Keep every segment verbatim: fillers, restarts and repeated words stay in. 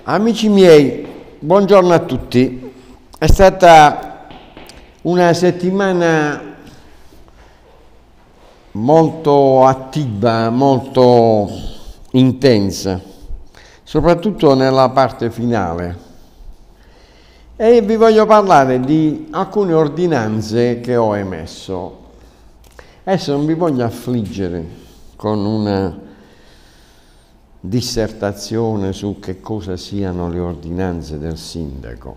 Amici miei, buongiorno a tutti. È stata una settimana molto attiva, molto intensa, soprattutto nella parte finale. E vi voglio parlare di alcune ordinanze che ho emesso. Adesso non vi voglio affliggere con una dissertazione su che cosa siano le ordinanze del sindaco.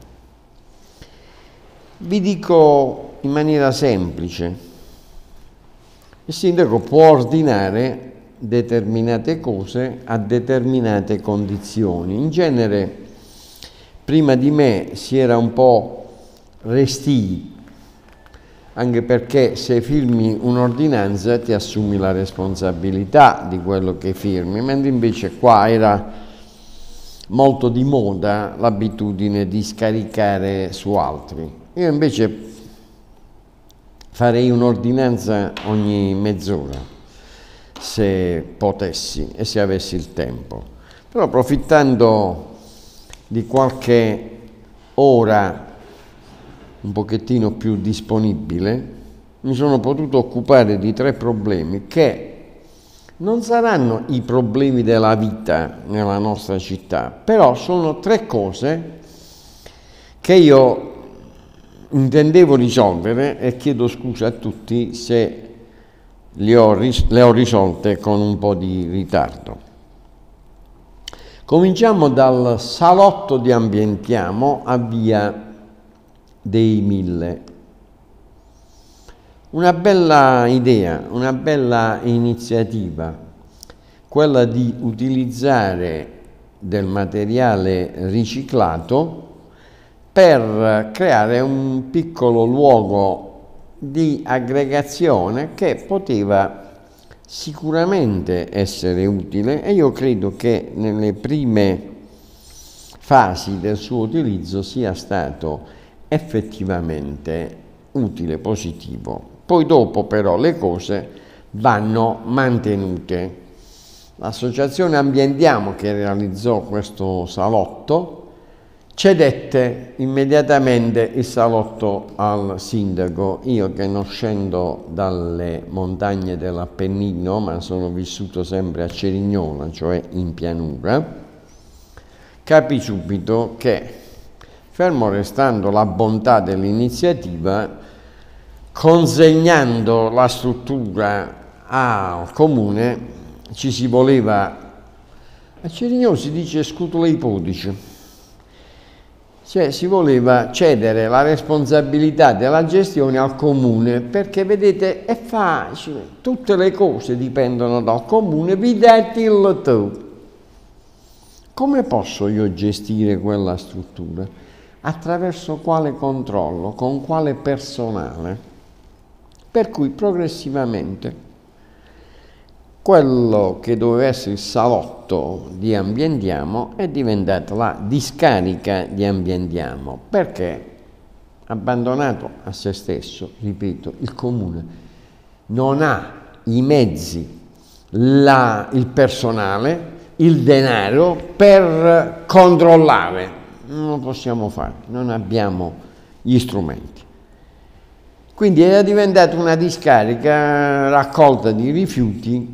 Vi dico in maniera semplice: il sindaco può ordinare determinate cose a determinate condizioni. In genere, prima di me si era un po' restii, anche perché se firmi un'ordinanza ti assumi la responsabilità di quello che firmi, mentre invece qua era molto di moda l'abitudine di scaricare su altri. Io invece farei un'ordinanza ogni mezz'ora, se potessi e se avessi il tempo. Però approfittando di qualche ora un pochettino più disponibile, mi sono potuto occupare di tre problemi che non saranno i problemi della vita nella nostra città, però sono tre cose che io intendevo risolvere e chiedo scusa a tutti se le ho, le ho risolte con un po' di ritardo. Cominciamo dal salotto di Ambientiamo a via dei Mille. Una bella idea, una bella iniziativa, quella di utilizzare del materiale riciclato per creare un piccolo luogo di aggregazione che poteva sicuramente essere utile, e io credo che nelle prime fasi del suo utilizzo sia stato effettivamente utile, positivo. Poi dopo però le cose vanno mantenute. L'associazione Ambientiamo, che realizzò questo salotto, cedette immediatamente il salotto al sindaco. Io, che non scendo dalle montagne dell'Appennino, ma sono vissuto sempre a Cerignola, cioè in pianura, capii subito che, fermo restando la bontà dell'iniziativa, consegnando la struttura al comune, ci si voleva, a Cerignola si dice scutole i podici, cioè si voleva cedere la responsabilità della gestione al comune, perché vedete è facile, tutte le cose dipendono dal comune, videte il tu. Come posso io gestire quella struttura? Attraverso quale controllo, con quale personale? Per cui progressivamente quello che doveva essere il salotto di Ambientiamo è diventato la discarica di Ambientiamo, perché, abbandonato a se stesso, ripeto, il comune non ha i mezzi, la, il personale, il denaro per controllare. Non lo possiamo fare, non abbiamo gli strumenti. Quindi era diventata una discarica raccolta di rifiuti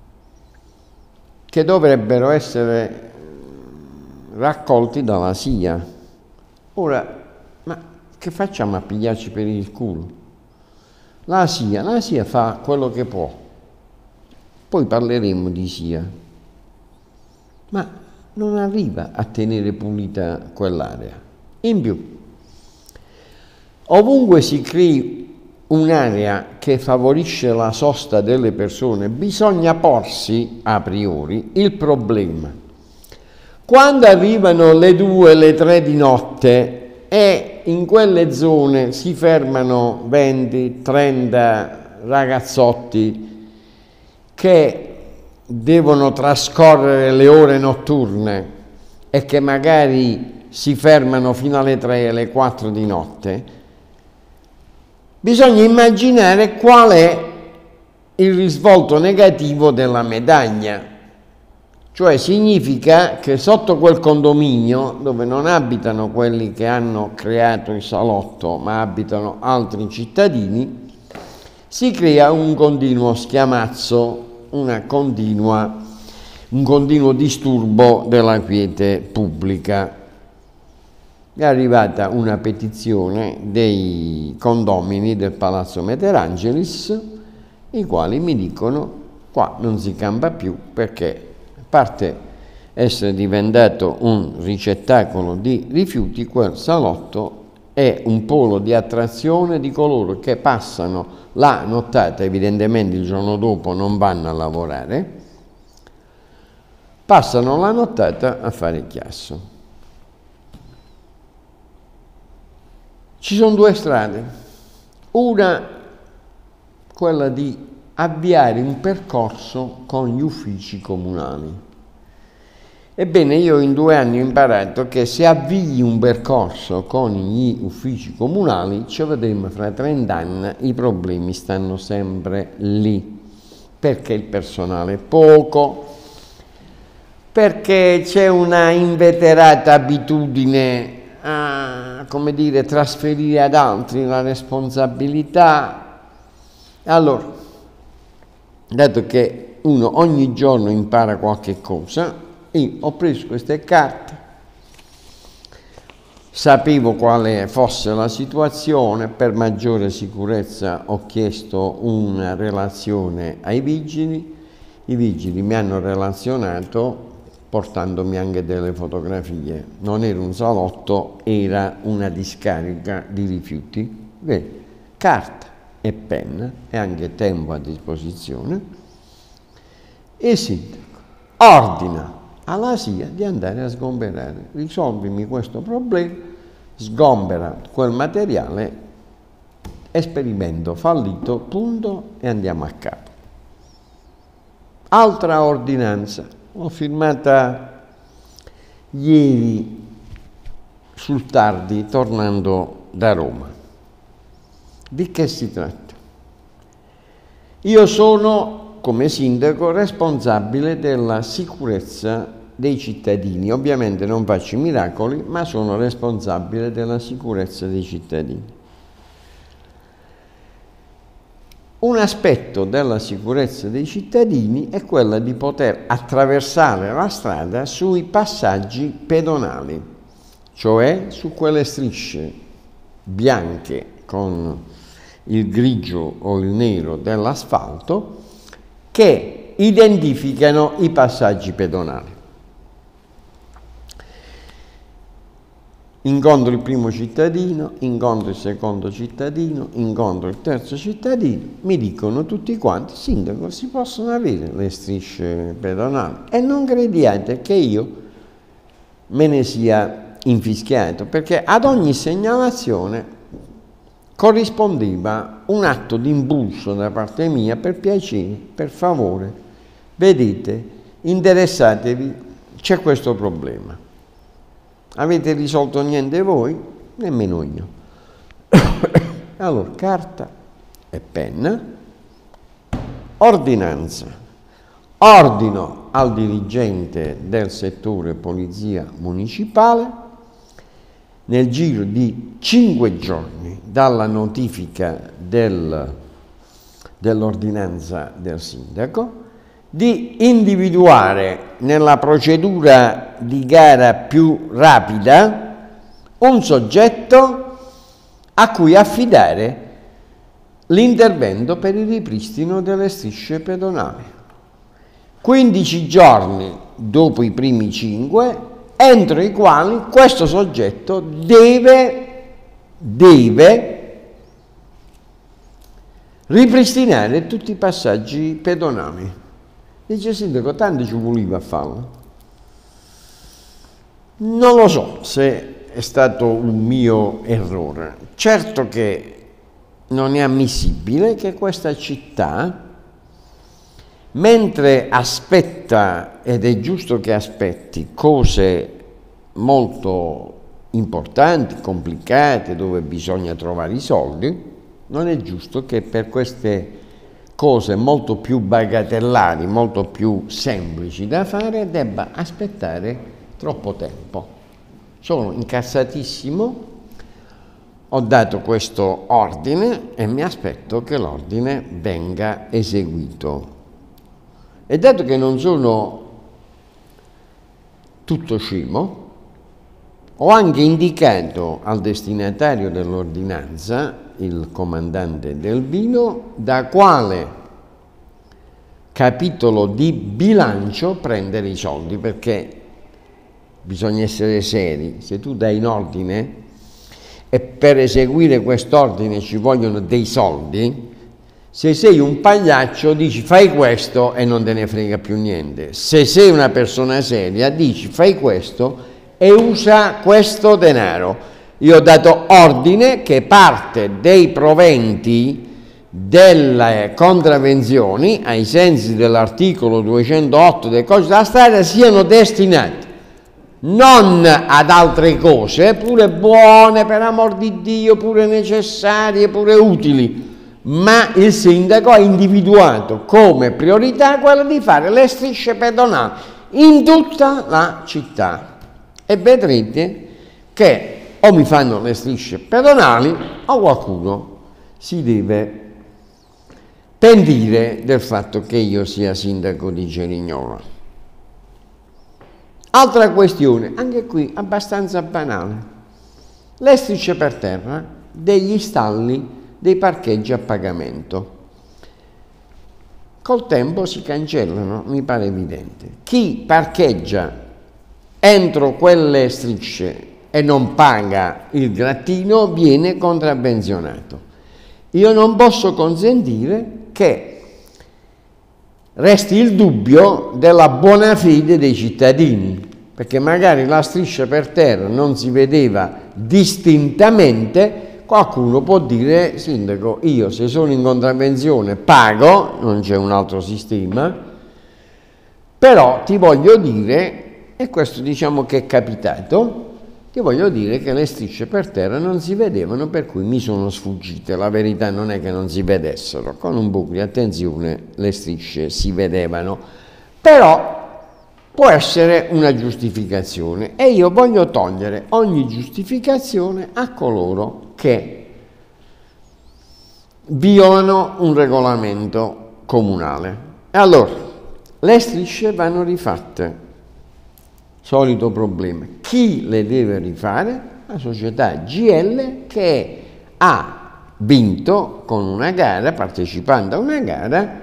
che dovrebbero essere raccolti dalla S I A. Ora, ma che facciamo a pigliarci per il culo? La S I A, la S I A fa quello che può. Poi parleremo di S I A. Ma non arriva a tenere pulita quell'area. In più, ovunque si crei un'area che favorisce la sosta delle persone, bisogna porsi a priori il problema: quando arrivano le due, le tre di notte e in quelle zone si fermano venti, trenta ragazzotti che devono trascorrere le ore notturne e che magari si fermano fino alle tre, alle quattro di notte, bisogna immaginare qual è il risvolto negativo della medaglia. Cioè significa che sotto quel condominio, dove non abitano quelli che hanno creato il salotto, ma abitano altri cittadini, si crea un continuo schiamazzo, una continua, un continuo disturbo della quiete pubblica. È arrivata una petizione dei condomini del Palazzo Meterangelis, i quali mi dicono qua non si campa più perché, a parte essere diventato un ricettacolo di rifiuti, quel salotto è un polo di attrazione di coloro che passano la nottata, evidentemente il giorno dopo non vanno a lavorare, passano la nottata a fare chiasso. Ci sono due strade, una quella di avviare un percorso con gli uffici comunali. Ebbene, io in due anni ho imparato che se avvii un percorso con gli uffici comunali, ci vedremo fra trent'anni, i problemi stanno sempre lì, perché il personale è poco, perché c'è una inveterata abitudine a, come dire, trasferire ad altri la responsabilità. Allora, dato che uno ogni giorno impara qualche cosa, io ho preso queste carte, sapevo quale fosse la situazione, per maggiore sicurezza ho chiesto una relazione ai vigili, i vigili mi hanno relazionato portandomi anche delle fotografie, non era un salotto, era una discarica di rifiuti, beh, carta e penna e anche tempo a disposizione, e il sindaco ordina alla S I A di andare a sgomberare, risolvimi questo problema, sgombera quel materiale, esperimento fallito, punto, e andiamo a capo. Altra ordinanza, l'ho firmata ieri sul tardi tornando da Roma. Di che si tratta? Io sono, come sindaco, responsabile della sicurezza dei cittadini. Ovviamente non faccio i miracoli, ma sono responsabile della sicurezza dei cittadini. Un aspetto della sicurezza dei cittadini è quella di poter attraversare la strada sui passaggi pedonali, cioè su quelle strisce bianche con il grigio o il nero dell'asfalto che identificano i passaggi pedonali. Incontro il primo cittadino, incontro il secondo cittadino, incontro il terzo cittadino, mi dicono tutti quanti: sindaco, si possono avere le strisce pedonali? E non crediate che io me ne sia infischiato, perché ad ogni segnalazione corrispondeva un atto di impulso da parte mia: per piacere, per favore, vedete, interessatevi, c'è questo problema. Avete risolto niente voi? Nemmeno io. Allora, carta e penna, ordinanza. Ordino al dirigente del settore polizia municipale, nel giro di cinque giorni dalla notifica del, dell'ordinanza del sindaco, di individuare nella procedura di gara più rapida un soggetto a cui affidare l'intervento per il ripristino delle strisce pedonali. quindici giorni dopo i primi cinque, entro i quali questo soggetto deve, deve ripristinare tutti i passaggi pedonali. Dice: sindaco, tanto ci voleva farlo. Non lo so se è stato un mio errore. Certo che non è ammissibile che questa città, mentre aspetta, ed è giusto che aspetti, cose molto importanti, complicate, dove bisogna trovare i soldi, non è giusto che per queste cose molto più bagatellari, molto più semplici da fare, debba aspettare troppo tempo. Sono incazzatissimo, ho dato questo ordine e mi aspetto che l'ordine venga eseguito. E dato che non sono tutto scemo, ho anche indicato al destinatario dell'ordinanza, il comandante del vino, da quale capitolo di bilancio prendere i soldi, perché bisogna essere seri. Se tu dai in ordine e per eseguire quest'ordine ci vogliono dei soldi, se sei un pagliaccio dici fai questo e non te ne frega più niente. Se sei una persona seria dici fai questo e usa questo denaro. Io ho dato ordine che parte dei proventi delle contravvenzioni, ai sensi dell'articolo duecentootto del codice della strada, siano destinati non ad altre cose, pure buone, per amor di Dio, pure necessarie, pure utili, ma il sindaco ha individuato come priorità quella di fare le strisce pedonali in tutta la città. E vedrete che o mi fanno le strisce pedonali o qualcuno si deve pentire del fatto che io sia sindaco di Cerignola. Altra questione, anche qui abbastanza banale, le strisce per terra degli stalli dei parcheggi a pagamento. Col tempo si cancellano, mi pare evidente. Chi parcheggia entro quelle strisce e non paga il grattino viene contravvenzionato. Io non posso consentire che resti il dubbio della buona fede dei cittadini, perché magari la striscia per terra non si vedeva distintamente. Qualcuno può dire: sindaco, io se sono in contravvenzione pago, non c'è un altro sistema, però ti voglio dire, e questo diciamo che è capitato, ti voglio dire che le strisce per terra non si vedevano, per cui mi sono sfuggite. La verità non è che non si vedessero, con un buco di attenzione le strisce si vedevano, però può essere una giustificazione e io voglio togliere ogni giustificazione a coloro che violano un regolamento comunale. E allora, le strisce vanno rifatte. Solito problema. Chi le deve rifare? La società G L, che ha vinto con una gara, partecipando a una gara,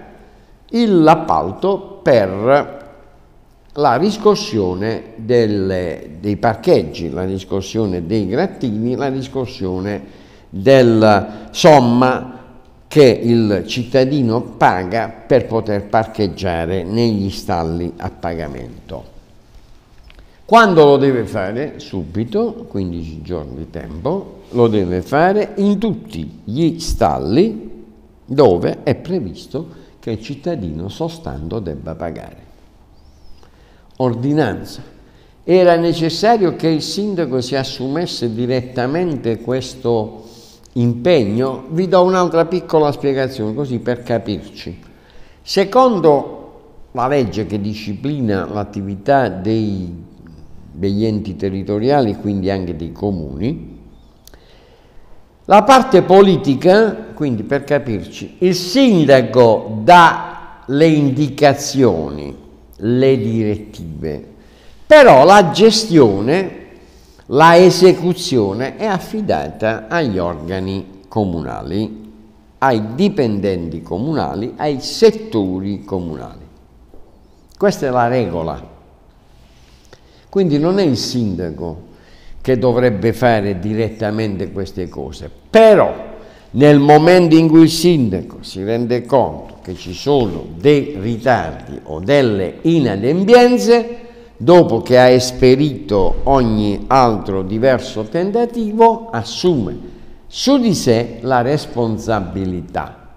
l'appalto per la riscossione delle, dei parcheggi, la riscossione dei grattini, la riscossione della somma che il cittadino paga per poter parcheggiare negli stalli a pagamento. Quando lo deve fare? Subito, quindici giorni di tempo, lo deve fare in tutti gli stalli dove è previsto che il cittadino sostando debba pagare. Ordinanza. Era necessario che il sindaco si assumesse direttamente questo impegno? Vi do un'altra piccola spiegazione, così per capirci. Secondo la legge che disciplina l'attività dei, degli enti territoriali, quindi anche dei comuni, la parte politica, quindi per capirci, il sindaco dà le indicazioni, le direttive, però la gestione, la esecuzione è affidata agli organi comunali, ai dipendenti comunali, ai settori comunali. Questa è la regola. Quindi non è il sindaco che dovrebbe fare direttamente queste cose, però nel momento in cui il sindaco si rende conto che ci sono dei ritardi o delle inadempienze, dopo che ha esperito ogni altro diverso tentativo, assume su di sé la responsabilità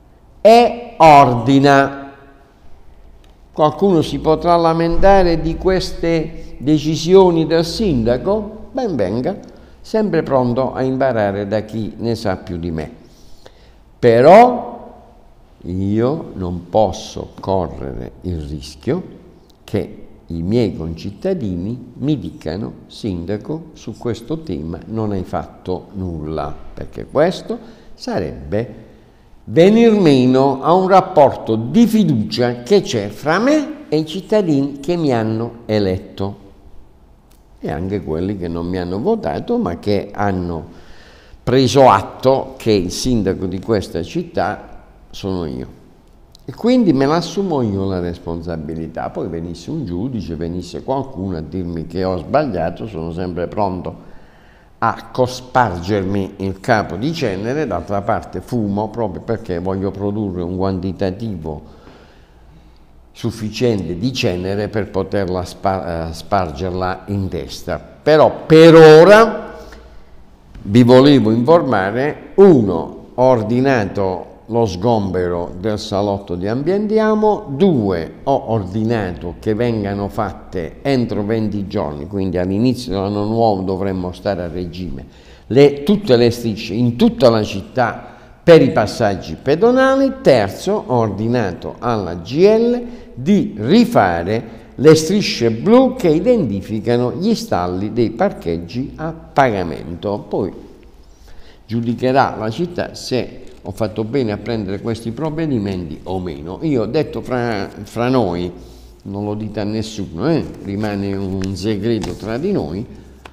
e ordina. Qualcuno si potrà lamentare di queste decisioni del sindaco? Ben venga, sempre pronto a imparare da chi ne sa più di me. Però io non posso correre il rischio che i miei concittadini mi dicano: sindaco, su questo tema non hai fatto nulla, perché questo sarebbe venir meno a un rapporto di fiducia che c'è fra me e i cittadini che mi hanno eletto e anche quelli che non mi hanno votato ma che hanno preso atto che il sindaco di questa città sono io. E quindi me l'assumo io la responsabilità. Poi venisse un giudice, venisse qualcuno a dirmi che ho sbagliato, sono sempre pronto a cospargermi il capo di cenere. D'altra parte fumo proprio perché voglio produrre un quantitativo sufficiente di cenere per poterla spar- spargerla in testa. Però per ora vi volevo informare: uno, ho ordinato lo sgombero del salotto di Ambientiamo; due, ho ordinato che vengano fatte entro venti giorni, quindi all'inizio dell'anno nuovo dovremmo stare a regime, le, tutte le strisce in tutta la città per i passaggi pedonali. Terzo, ho ordinato alla G L di rifare le strisce blu che identificano gli stalli dei parcheggi a pagamento. Poi giudicherà la città se ho fatto bene a prendere questi provvedimenti o meno. Io ho detto fra, fra noi, non lo dite a nessuno, eh? Rimane un segreto tra di noi,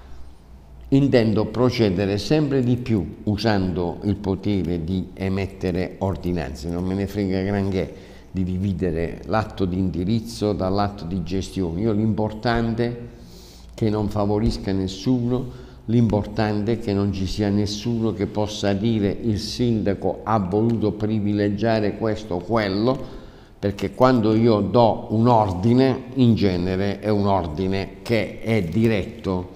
intendo procedere sempre di più usando il potere di emettere ordinanze. Non me ne frega granché di dividere l'atto di indirizzo dall'atto di gestione. Io l'importante è che non favorisca nessuno, l'importante è che non ci sia nessuno che possa dire il sindaco ha voluto privilegiare questo o quello, perché quando io do un ordine, in genere è un ordine che è diretto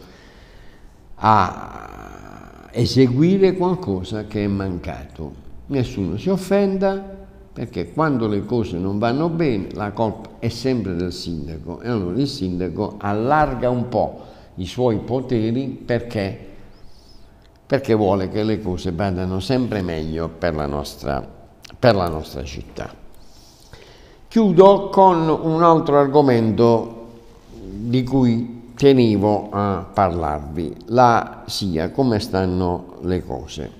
a eseguire qualcosa che è mancato. Nessuno si offenda, perché quando le cose non vanno bene la colpa è sempre del sindaco, e allora il sindaco allarga un po' i suoi poteri perché, perché vuole che le cose vadano sempre meglio per la nostra, per la nostra città. Chiudo con un altro argomento di cui tenevo a parlarvi, la S I A, come stanno le cose.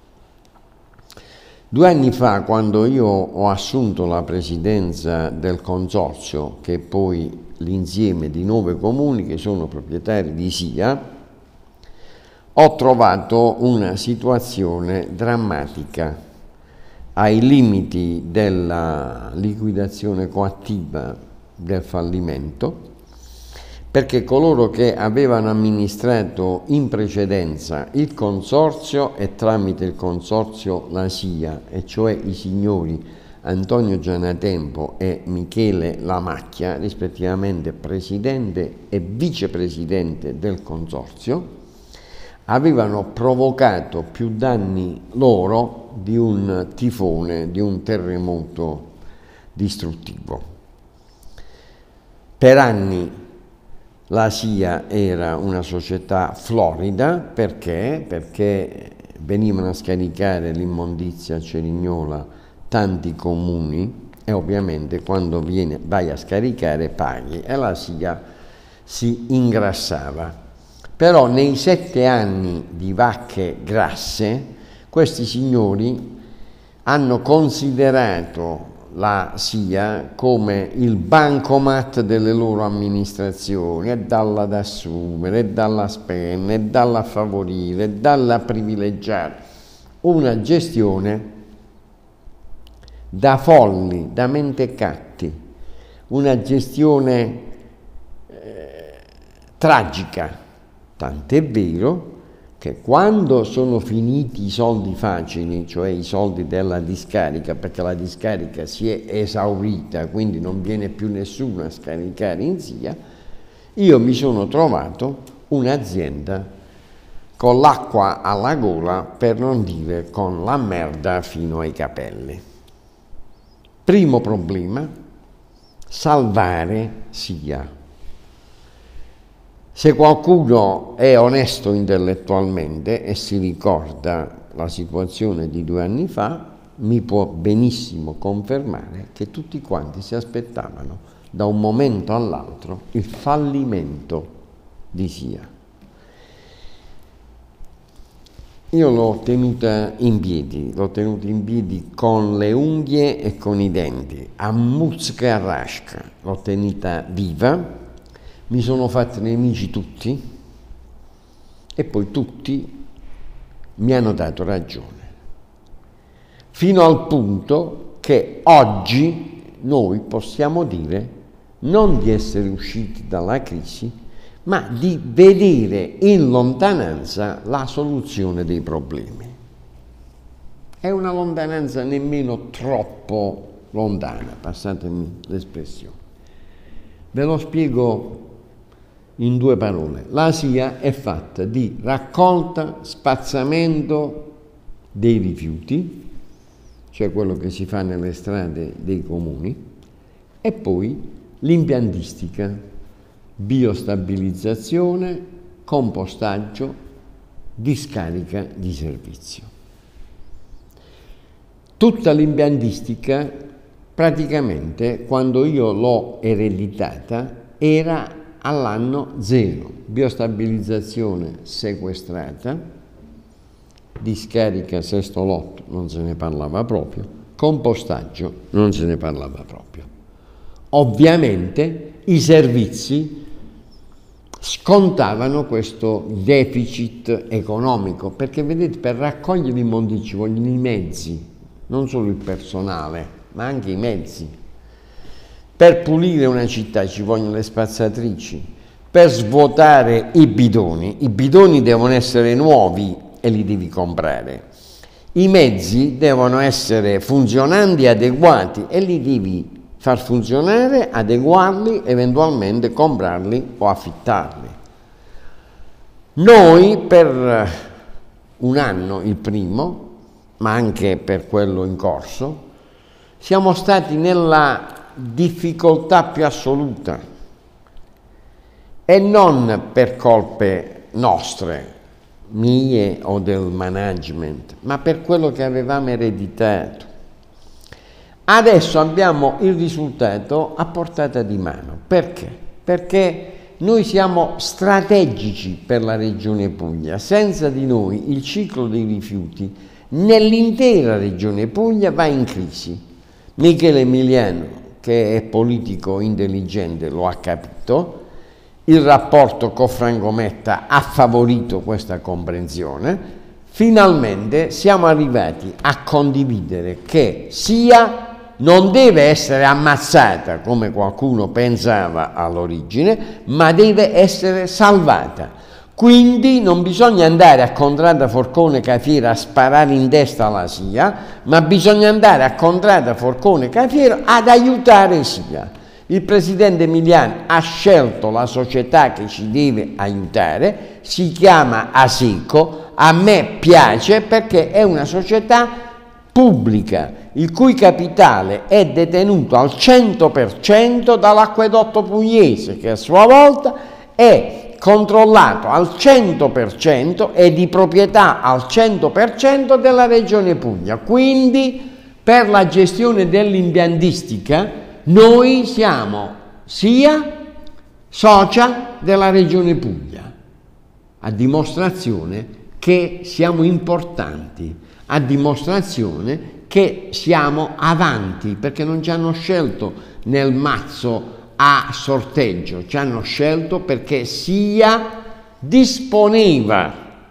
Due anni fa, quando io ho assunto la presidenza del consorzio, che è poi l'insieme di nove comuni che sono proprietari di S I A, ho trovato una situazione drammatica, ai limiti della liquidazione coattiva del fallimento, perché coloro che avevano amministrato in precedenza il consorzio e tramite il consorzio la S I A, e cioè i signori Antonio Gianatempo e Michele Lamacchia, rispettivamente presidente e vicepresidente del consorzio, avevano provocato più danni loro di un tifone, di un terremoto distruttivo. Per anni la S I A era una società florida, perché? Perché venivano a scaricare l'immondizia a Cerignola tanti comuni e ovviamente quando viene, vai a scaricare paghi, e la S I A si ingrassava. Però nei sette anni di vacche grasse questi signori hanno considerato la S I A come il bancomat delle loro amministrazioni, è dalla da assumere, è dalla spendere, è dalla favorire, è dalla privilegiare, una gestione da folli, da mentecatti, una gestione eh, tragica, tant'è vero che quando sono finiti i soldi facili, cioè i soldi della discarica, perché la discarica si è esaurita, quindi non viene più nessuno a scaricare in S I A, io mi sono trovato un'azienda con l'acqua alla gola, per non dire con la merda fino ai capelli. Primo problema, salvare S I A. Se qualcuno è onesto intellettualmente e si ricorda la situazione di due anni fa, mi può benissimo confermare che tutti quanti si aspettavano da un momento all'altro il fallimento di S I A. Io l'ho tenuta in piedi, l'ho tenuta in piedi con le unghie e con i denti, a muzzica e a rasca, l'ho tenuta viva, mi sono fatti nemici tutti e poi tutti mi hanno dato ragione, fino al punto che oggi noi possiamo dire non di essere usciti dalla crisi, ma di vedere in lontananza la soluzione dei problemi. È una lontananza nemmeno troppo lontana, passatemi l'espressione. Ve lo spiego in due parole. La S I A è fatta di raccolta, spazzamento dei rifiuti, cioè quello che si fa nelle strade dei comuni, e poi l'impiantistica, biostabilizzazione, compostaggio, discarica di servizio. Tutta l'impiantistica, praticamente, quando io l'ho ereditata, era all'anno zero. Biostabilizzazione sequestrata, discarica sesto lotto, non se ne parlava proprio, compostaggio, non se ne parlava proprio. Ovviamente i servizi scontavano questo deficit economico, perché vedete, per raccogliere gli immondi ci vogliono i mezzi, non solo il personale, ma anche i mezzi. Per pulire una città ci vogliono le spazzatrici, per svuotare i bidoni, i bidoni devono essere nuovi e li devi comprare, i mezzi devono essere funzionanti e adeguati e li devi far funzionare, adeguarli, eventualmente comprarli o affittarli. Noi per un anno, il primo, ma anche per quello in corso, siamo stati nella difficoltà più assoluta, e non per colpe nostre, mie o del management, ma per quello che avevamo ereditato. Adesso abbiamo il risultato a portata di mano. Perché? Perché noi siamo strategici per la Regione Puglia. Senza di noi il ciclo dei rifiuti nell'intera Regione Puglia va in crisi. Michele Emiliano, che è politico intelligente, lo ha capito. Il rapporto con Franco Metta ha favorito questa comprensione. Finalmente siamo arrivati a condividere che S I A non deve essere ammazzata, come qualcuno pensava all'origine, ma deve essere salvata. Quindi non bisogna andare a Contrada Forcone Cafiero a sparare in testa alla S I A, ma bisogna andare a Contrada Forcone Cafiero ad aiutare S I A. Il presidente Emiliano ha scelto la società che ci deve aiutare, si chiama Aseco, a me piace perché è una società pubblica, il cui capitale è detenuto al cento per cento dall'Acquedotto Pugliese, che a sua volta è controllato al cento per cento e di proprietà al cento per cento della Regione Puglia. Quindi per la gestione dell'impiantistica noi siamo S I A socia della Regione Puglia, a dimostrazione che siamo importanti, a dimostrazione che siamo avanti, perché non ci hanno scelto nel mazzo a sorteggio, ci hanno scelto perché S I A disponeva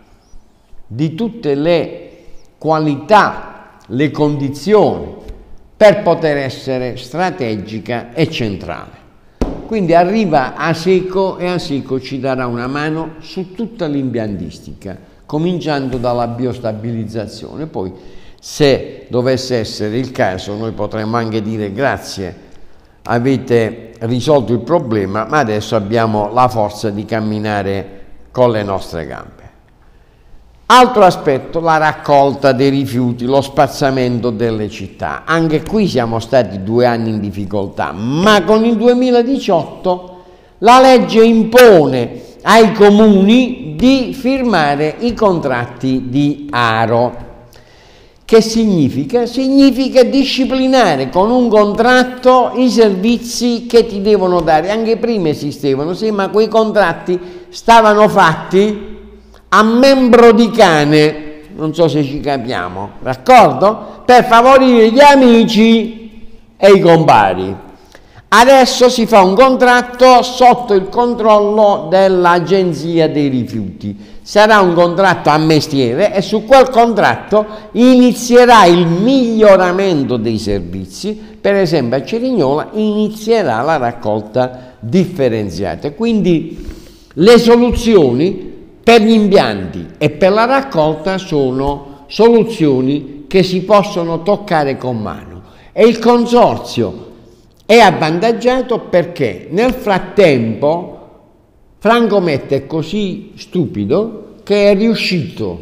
di tutte le qualità, le condizioni per poter essere strategica e centrale. Quindi arriva Aseco e Aseco ci darà una mano su tutta l'impiantistica, cominciando dalla biostabilizzazione. Poi, se dovesse essere il caso, noi potremmo anche dire grazie, avete risolto il problema, ma adesso abbiamo la forza di camminare con le nostre gambe. Altro aspetto, la raccolta dei rifiuti, lo spazzamento delle città. Anche qui siamo stati due anni in difficoltà, ma con il duemiladiciotto la legge impone ai comuni di firmare i contratti di aro. Che significa? Significa disciplinare con un contratto i servizi che ti devono dare. Anche prima esistevano, sì, ma quei contratti stavano fatti a membro di cane, non so se ci capiamo, d'accordo? Per favorire gli amici e i compari. Adesso si fa un contratto sotto il controllo dell'Agenzia dei Rifiuti. Sarà un contratto a mestiere e su quel contratto inizierà il miglioramento dei servizi. Per esempio a Cerignola inizierà la raccolta differenziata. Quindi le soluzioni per gli impianti e per la raccolta sono soluzioni che si possono toccare con mano. E il consorzio è avvantaggiato perché nel frattempo Franco Metta è così stupido che è riuscito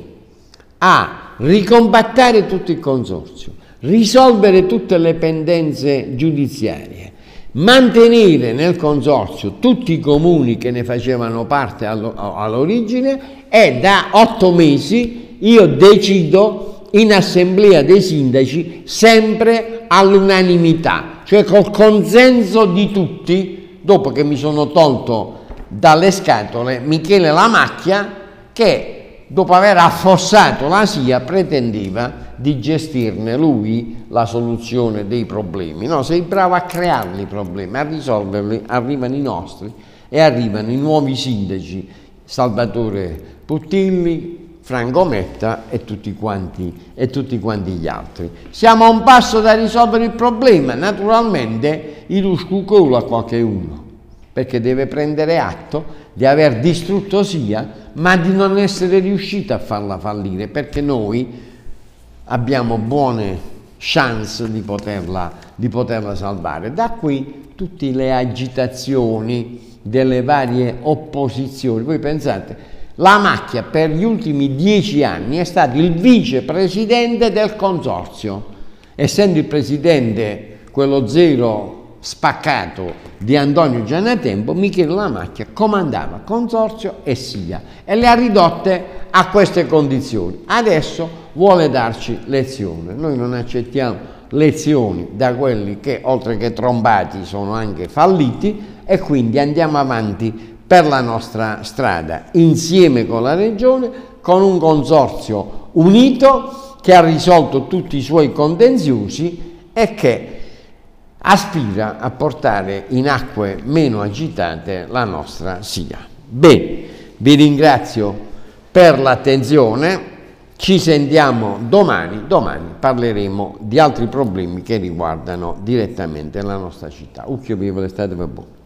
a ricompattare tutto il consorzio, risolvere tutte le pendenze giudiziarie, mantenere nel consorzio tutti i comuni che ne facevano parte all'origine e da otto mesi io decido in assemblea dei sindaci sempre all'unanimità, cioè col consenso di tutti, dopo che mi sono tolto dalle scatole Michele Lamacchia, che dopo aver affossato la S I A pretendeva di gestirne lui la soluzione dei problemi. No, sei bravo a crearli i problemi, a risolverli, arrivano i nostri e arrivano i nuovi sindaci, Salvatore Puttilli, Franco Metta e tutti quanti, e tutti quanti gli altri. Siamo a un passo da risolvere il problema, naturalmente il ruscucolo a qualche uno, perché deve prendere atto di aver distrutto S I A, ma di non essere riuscito a farla fallire, perché noi abbiamo buone chance di poterla, di poterla salvare. Da qui tutte le agitazioni delle varie opposizioni. Voi pensate, Lamacchia per gli ultimi dieci anni è stato il vicepresidente del consorzio, essendo il presidente quello zero spaccato di Antonio Giannatempo. Michele Lamacchia comandava consorzio e S I A e le ha ridotte a queste condizioni. Adesso vuole darci lezione. Noi non accettiamo lezioni da quelli che oltre che trombati sono anche falliti, e quindi andiamo avanti per la nostra strada insieme con la Regione, con un consorzio unito che ha risolto tutti i suoi contenziosi e che aspira a portare in acque meno agitate la nostra S I A. Bene, vi ringrazio per l'attenzione, ci sentiamo domani, domani parleremo di altri problemi che riguardano direttamente la nostra città. Ucchio vivo l'estate per buono.